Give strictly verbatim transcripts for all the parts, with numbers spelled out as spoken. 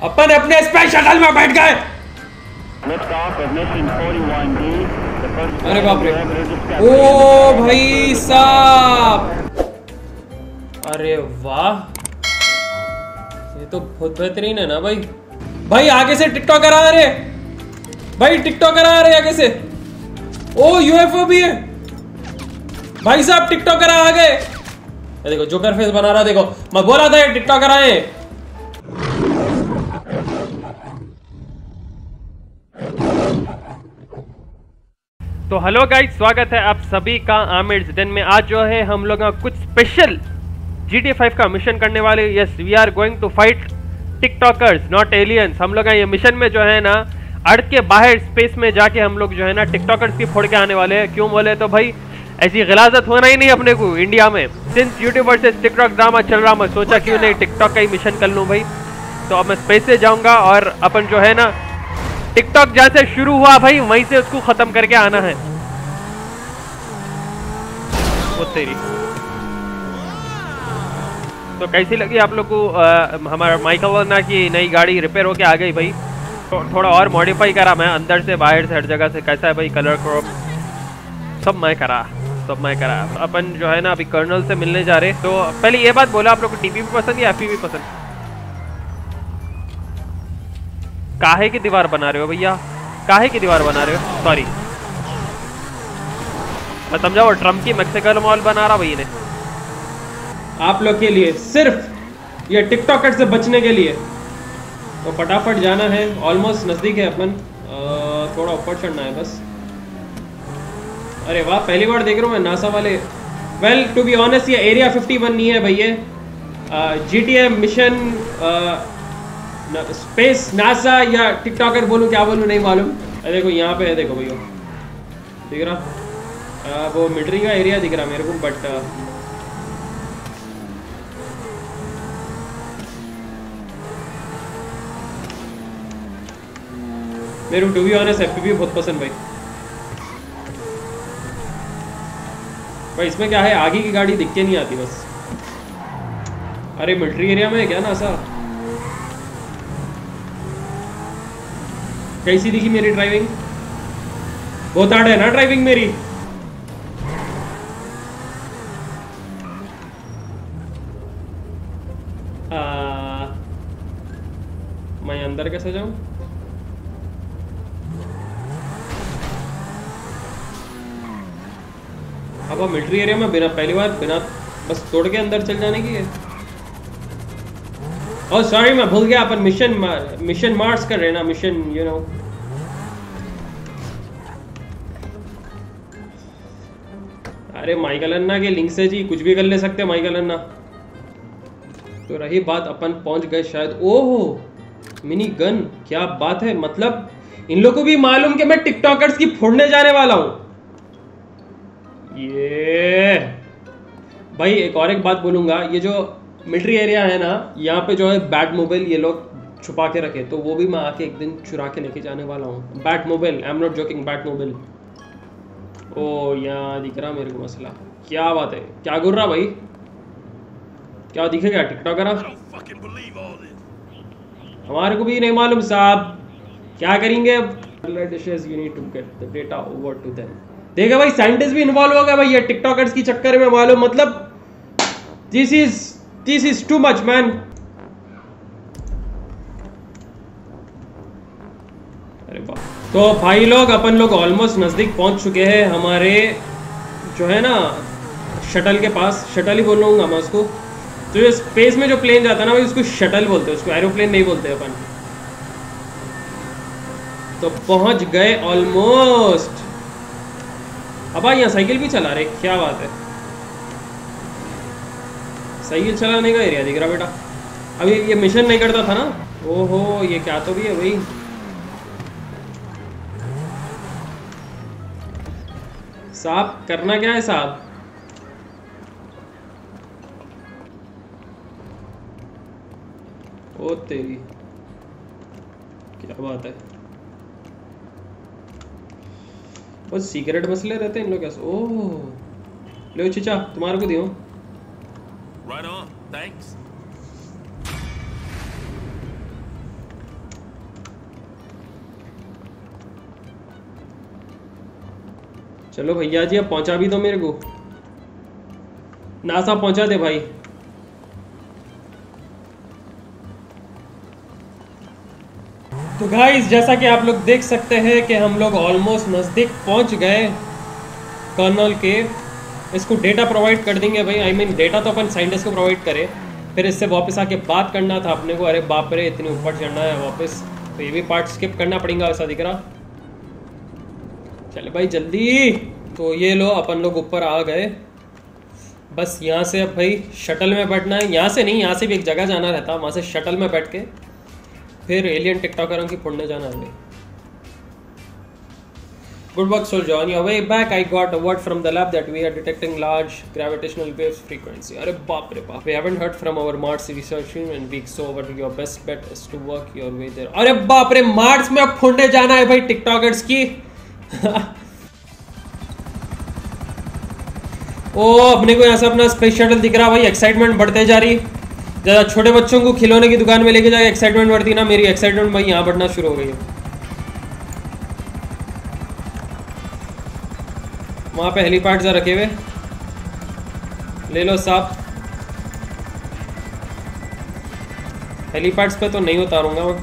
अपन अपने space shuttle में बैठ गए। अरे बाप रे, ओ भाई साहब, अरे वाह, ये तो बहुत बेहतरीन है ना भाई। भाई आगे से टिकटॉकर आ रहे, भाई टिकटॉकर आ रहे आगे से। ओ यूएफओ भी है भाई साहब, टिकटॉकर आ गए। देखो जोकर फेस बना रहा, देखो मैं बोला था ये टिकटॉकर आए। तो हेलो गाइस, स्वागत है आप सभी का आमिर जिदन में। आज जो है हम लोग कुछ special G T A five का मिशन करने वाले। Yes, we are going to fight TikTokers not aliens. हम लोग ये मिशन में जो है ना अर्थ के बाहर स्पेस में जाके हम लोग जो है ना टिकटॉकर्स की फोड़ के आने वाले हैं। क्यों बोले तो भाई ऐसी गिलाजत होना ही नहीं अपने को इंडिया में। सिंस यूट्यूबर से टिकटॉक ड्रामा चल रहा, मैं सोचा क्यों नहीं टिकटॉक का ही मिशन कर लूँ भाई। तो अब मैं स्पेस से जाऊँगा और अपन जो है ना टिकटॉक जहाँ से शुरू हुआ भाई वहीं से उसको खत्म करके आना है। वो तेरी तो कैसी लगी आप लोग को आ, हमारा माइकल वर्ना की नई गाड़ी रिपेयर होके आ गई भाई। तो थोड़ा और मॉडिफाई करा मैं, अंदर से बाहर से हर जगह से। कैसा है भाई, कलर क्रॉप सब मैं करा, सब मैं करा। अपन जो है ना अभी कर्नल से मिलने जा रहे। तो पहले ये बात बोला, आप लोग को टीवी भी पसंद या एफपी भी पसंद? काहे की दीवार बना रहे हो भैया, काहे की दीवार बना रहे हो? सॉरी, मैं समझा वो ट्रम्प की मैक्सिकन मॉल बना रहा भाई ने। आप लोग के लिए सिर्फ ये टिकटॉकर से बचने के लिए। तो फटाफट जाना है, ऑलमोस्ट नजदीक है अपन, आ, थोड़ा ऊपर चढ़ना है बस। अरे वाह, पहली बार देख रहा हूँ मैं नासा वाले। वेल टू बी ऑनेस्ट ये एरिया फिफ्टी वन नहीं है भैया, G T A mission space NASA या टिकटॉकर बोलूँ क्या बोलूँ नहीं मालूम। देखो यहाँ पे है, देखो भैया दिख रहा, आ, वो मिलिट्री का एरिया दिख रहा मेरे को। बट मेरे को टू बी ऑनेस्ट एफपीवी बहुत पसंद भाई। भाई इसमें क्या है, आगे की गाड़ी दिख के नहीं आती बस। अरे मिलिट्री एरिया में है क्या नासा? कैसी दिखी मेरी ड्राइविंग? बहुत हार्ड है ना ड्राइविंग मेरी? आ, मैं अंदर कैसे जाऊं? अब मिलिट्री एरिया में बिना पहली बार बिना बस तोड़ के अंदर चल जाने की है। ओह सॉरी, मैं भूल गया अपन मिशन मिशन मार्स कर रहे ना, मिशन यू नो। अरे माइकल अन्ना के लिंक से जी कुछ भी कर ले सकते हैं माइकल अन्ना। तो रही बात, अपन पहुंच गए शायद। ओह मिनी गन, क्या बात है। मतलब इन लोगों को भी मालूम कि मैं टिकटॉकर्स की फोड़ने जाने वाला हूं। ये भाई एक और एक बात बोलूंगा, ये जो मिलिट्री एरिया है ना, यहाँ पे जो है बैट मोबाइल ये लोग छुपा के रखे, तो वो भी मैं आके एक दिन चुरा के लेके जाने वाला हूँ। Bat mobile, I am not joking, bat mobile. ओ यहाँ दिख रहा मेरे को मसला। क्या बात है, क्या गुर रहा भाई, क्या दिखेगा टिकटॉकर? हमारे को भी नहीं मालूम साहब, क्या करेंगे अब? You need to get the data over to them. देखा भाई, साइंटिस्ट भी इन्वॉल्व हो गया भाई ये टिकटॉकर्स की चक्कर में, मालूम? मतलब this is this is too much man. अरे वाह, तो भाई लोग अपन लोग ऑलमोस्ट नजदीक पहुंच चुके हैं हमारे जो है ना शटल के पास। शटल ही बोल लूंगा मैं उसको। तो जो स्पेस में जो प्लेन जाता है ना भाई, उसको शटल बोलते हैं, उसको एरोप्लेन नहीं बोलते अपन। तो पहुंच गए ऑलमोस्ट। अब भाई यहाँ साइकिल भी चला रहे, क्या बात है। साइकिल चलाने का एरिया दिख रहा बेटा। अभी ये मिशन नहीं करता था ना। ओहो ये क्या तो भी है भाई। साहब करना क्या है साहब? ओ तेरी, क्या बात है। बहुत सीक्रेट मसले रहते हैं इन लोग कैसे। ओह लो चिचा, तुम्हारे को दियो। Right on, thanks. चलो भैया जी अब पहुंचा भी दो मेरे को, नासा पहुंचा दे भाई। तो गाइस जैसा कि आप लोग देख सकते हैं कि हम लोग ऑलमोस्ट नज़दीक पहुंच गए कर्नल के। इसको डेटा प्रोवाइड कर देंगे भाई, आई मीन डेटा तो अपन साइंटिस्ट को प्रोवाइड करें, फिर इससे वापस आके बात करना था अपने को। अरे बाप रे इतने ऊपर चढ़ना है वापस, तो ये भी पार्ट स्किप करना पड़ेगा ऐसा दिख रहा। चले भाई जल्दी। तो ये लो अपन लोग ऊपर आ गए, बस यहाँ से अब भाई शटल में बैठना है। यहाँ से नहीं, यहाँ से भी एक जगह जाना रहता, वहाँ से शटल में बैठ के फिर एलियन टिकटॉकरों की फुड़ने जाना है भाई। Good work, soldier. On your way back, I got a word from the lab that we are detecting large gravitational waves frequency. अरे बाप रे बाप, we haven't heard from our Mars research team in weeks, so what your best bet is to work your way there. अरे बाप रे, Mars में अब फुड़ने जाना है भाई टिकटॉकर्स की। ओ अपने को यहाँ से अपना स्पेस शटल दिख रहा भाई, एक्साइटमेंट बढ़ते जा रही। ज़्यादा छोटे बच्चों को खिलौने की दुकान में लेके जाके एक्साइटमेंट बढ़ती ना, मेरी एक्साइटमेंट भाई यहाँ बढ़ना शुरू हो गई है। वहाँ पे हेलीपैड जा रखे हुए, ले लो साहब। हेलीपैड्स पे तो नहीं उतारूंगा मैं।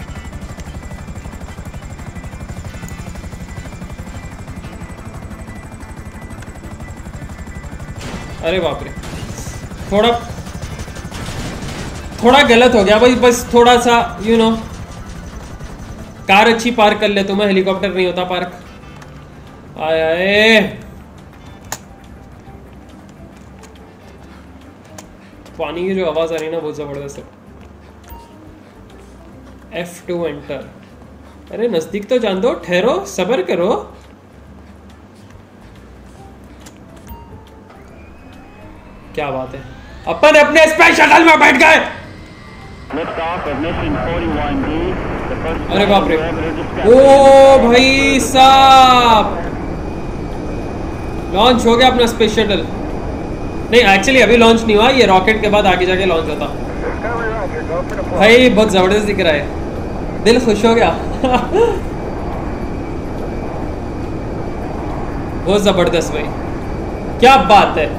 अरे बाप रे, थोड़ा थोड़ा गलत हो गया भाई, बस थोड़ा सा यू नो। कार अच्छी पार्क कर ले तो मैं, हेलीकॉप्टर नहीं होता पार्क। आए आए पानी की जो आवाज आ रही है ना बहुत जबरदस्त है। F two enter. अरे नजदीक तो जान दो, ठहरो सब्र करो। क्या बात है, अपन अपने स्पेस शटल में बैठ गए। अरे बाप रे, ओ भाई साहब, लॉन्च हो गया अपना स्पेस शटल। नहीं एक्चुअली अभी लॉन्च नहीं हुआ, ये रॉकेट के बाद आगे जाके लॉन्च होता। भाई बहुत जबरदस्त दिख रहा है, दिल खुश हो गया। बहुत जबरदस्त भाई, क्या बात है।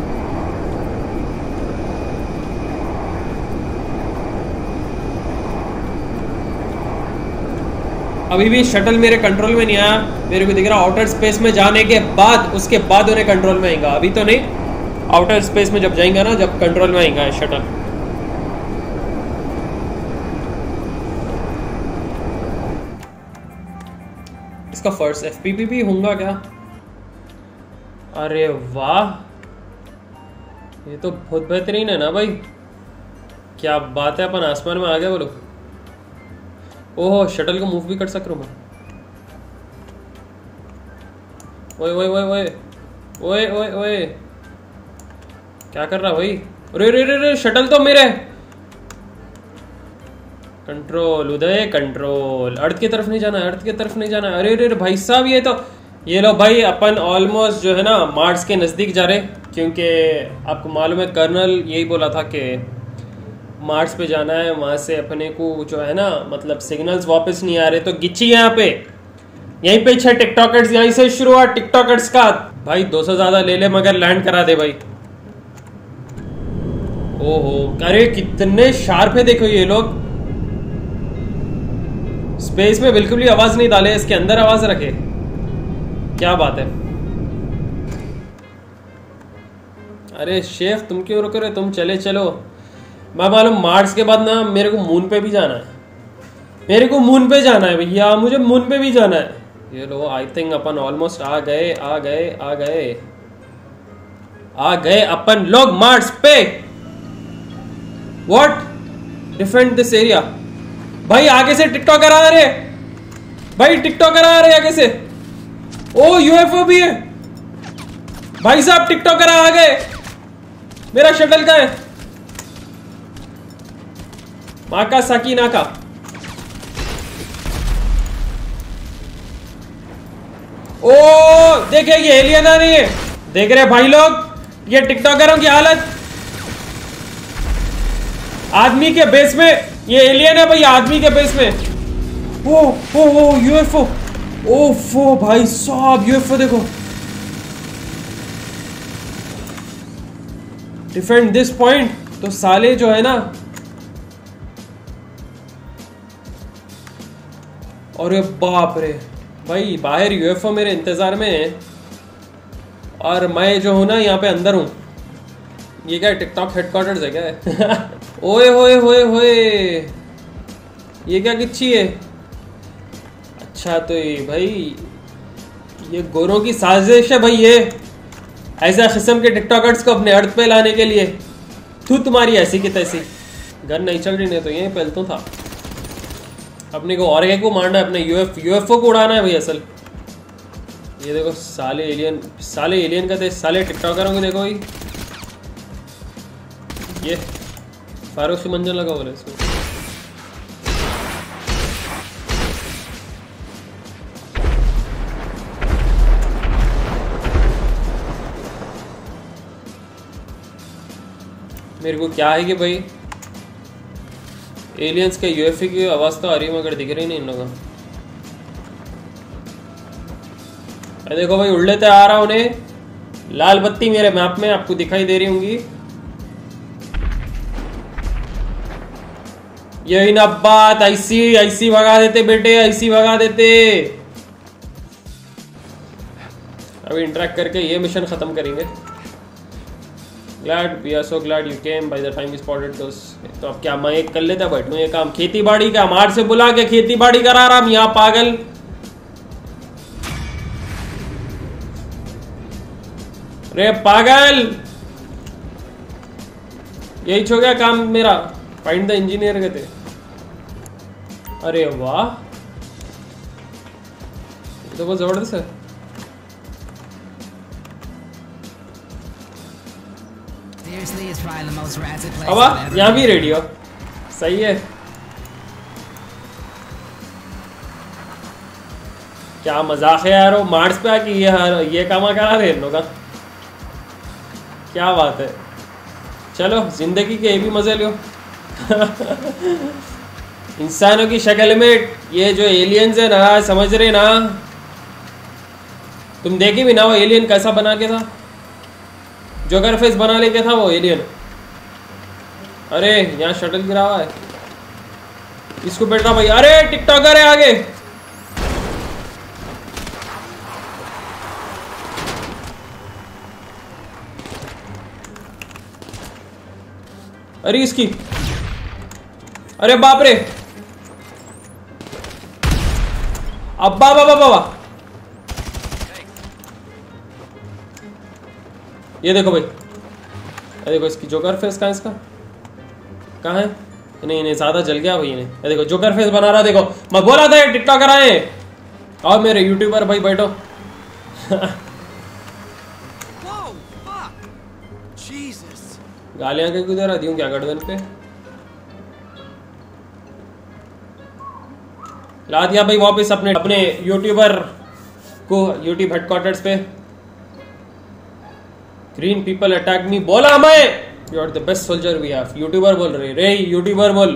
अभी भी शटल मेरे कंट्रोल में नहीं आया, मेरे को दिख रहा आउटर स्पेस में जाने के बाद, उसके बाद उन्हें कंट्रोल में आएगा। अभी तो नहीं, आउटर स्पेस में जब जाएगा ना, जब कंट्रोल में आएगा शटल। इसका फर्स्ट एफपीपी भी होगा क्या? अरे वाह, ये तो बहुत बेहतरीन है ना भाई, क्या बात है। अपन आसमान में आ गए बोलो। ओह शटल को मूव भी कर सक रहा हूँ मैं। ओए ओए ओए ओए ओए ओए ओए, क्या कर रहा भाई? अरे रे रे रे, शटल तो मेरे। कंट्रोल उदय, कंट्रोल। अर्थ की तरफ नहीं जाना है, अर्थ की तरफ नहीं जाना है। अरे रे भाई साहब, ये तो ये लो भाई, अपन ऑलमोस्ट जो है ना मार्स के नज़दीक जा रहे, क्योंकि आपको मालूम है कर्नल यही बोला था कि मार्स पे जाना है। वहाँ से अपने को जो है ना मतलब सिग्नल्स वापस नहीं आ रहे, तो गिच्ची यहाँ पे, यहीं पे छह टिकटॉकर्स, यहीं से शुरुआत टिकटॉकर्स का। भाई दो सौ ज्यादा ले ले मगर लैंड करा दे भाई। ओहो अरे कितने शार्प है, देखो ये लोग। स्पेस में बिल्कुल भी आवाज नहीं डाले, इसके अंदर आवाज रखे, क्या बात है। अरे शेफ तुम क्यों रुक रहे, तुम चले चलो। मैं मालूम मार्स के बाद ना मेरे को मून पे भी जाना है, मेरे को मून पे जाना है भैया, मुझे मून पे भी जाना है। ये लो आई थिंक अपन ऑलमोस्ट आ गए आ गए आ गए आ गए अपन लोग मार्स पे। What, defend this area. भाई आगे से टिकटॉकर आ रहे, भाई टिकटॉकर आ रहे आगे से। ओ यूएफओ भी है भाई साहब, टिकटॉकर आ गए। मेरा शटल का है, माका साकीना का। ओ देखे ये एलियन आ रही है, देख रहे भाई लोग ये टिकटॉकरों की हालत। आदमी के बेस में ये एलियन है भाई, आदमी के बेस में। ओ ओ ओ यूएफओ, ओफो भाई साहब यूएफओ देखो, डिफेंड दिस पॉइंट। तो साले जो है ना, अरे बाप रे भाई, बाहर यूएफओ मेरे इंतजार में है और मैं जो हूं ना यहाँ पे अंदर हूँ। ये क्या टिकटॉक हेडक्वार्टर्स है क्या? ओए होए होए होए, ये क्या किच्छी है? अच्छा तो ये भाई ये गोरों की साजिश है भाई, ये ऐसा किस्म के टिकटॉकर्स को अपने अर्थ पे लाने के लिए। तू तुम्हारी ऐसी की तैसी। गन नहीं चल रही, नहीं तो ये पहले तो था। अपने को और को मारना है, अपने यूएफ यूएफओ को उड़ाना है भाई असल। ये देखो साले एलियन, साले एलियन का थे, साले टिकटॉकरों को देखो भाई। ये फारूक से मंजर लगा हो रहा है इसमें। मेरे को क्या है कि भाई एलियंस के यूएफओ की आवाज तो आ रही है मगर दिख रही नहीं इन लोगों। देखो भाई उड़ते आ रहा उन्हें, लाल बत्ती मेरे मैप में आपको दिखाई दे रही होंगी। यही ना बात, ऐसी ऐसी भगा देते बेटे, ऐसी भगा देते। अभी इंटरेक्ट करके ये मिशन खत्म करेंगे। Glad we are so glad you came by the time we spotted those। तो अब क्या मैं एक कर लेता बैठूं ये काम, खेती बाड़ी का मार से बुला के खेती बाड़ी करा रहा हम यहाँ पागल। रे पागल, यही छो गया काम मेरा, फाइंड द इंजीनियर के थे। अरे वाह, तो बहुत जबरदस्त है। अब यहाँ भी रेडियो सही है। क्या मजाक है यार, वो मार्स पे आके ये ये काम करा रहे इन लोग का, क्या बात है। चलो जिंदगी के ये भी मजे लो। इंसानों की शक्ल में ये जो एलियंस है ना, समझ रहे ना तुम, देखी भी ना वो एलियन कैसा बना के था, जोकर फेस बना लेके था वो एलियन। अरे यहाँ शटल गिरा हुआ है, इसको बैठा भाई। अरे टिकटॉकर है आगे। अरे इसकी, अरे बाप रे, अब्बा बाबा बाबा। ये देखो भाई, ये देखो इसकी जोकर फेस कहाँ है, इसका कहाँ है? नहीं नहीं ज्यादा जल गया भाई ने। ये देखो जोकर फेस बना रहा, देखो मैं बोला था ये टिकटॉकर आए। और मेरे यूट्यूबर भाई बैठो। गालियां क्यों दे रहा, दूं क्या गर्दन पे ला दिया भाई वापस अपने अपने यूट्यूबर को यूट्यूब हेडक्वार्टर्स पे। ग्रीन पीपल अटैक मी, बोला मैं you are the best soldier we have. YouTuber बोल रहे, रे यूट्यूबर बोल।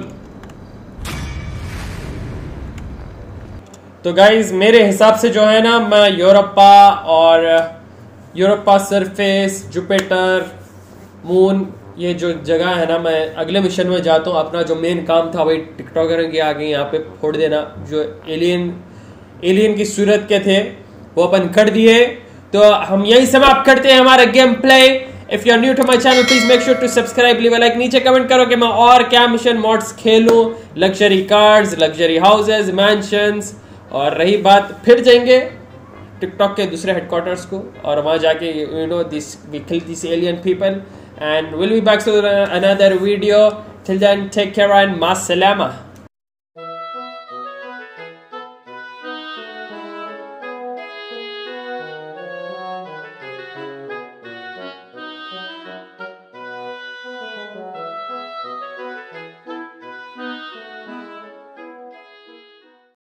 तो गाइज मेरे हिसाब से जो है ना, मैं यूरोपा और यूरोपा सरफेस, जुपिटर, मून, ये जो जगह है ना, मैं अगले मिशन में जाता हूँ। अपना जो मेन काम था भाई टिकटॉकर के आगे यहाँ पे फोड़ देना, जो एलियन एलियन की सूरत के थे वो अपन कर दिए। तो हम यही समाप्त करते हैं हमारा game play. If you are new to my channel please make sure to subscribe, leave a like. नीचे कमेंट करो कि मैं और क्या मिशन मॉड्स खेलूं, luxury cars, luxury houses, mansions. और रही बात, फिर जाएंगे टिकटॉक के दूसरे हेडक्वार्टर्स को और वहां जाके you know this we kill this alien people and we'll be back to another video. Till then, take care and ma salama.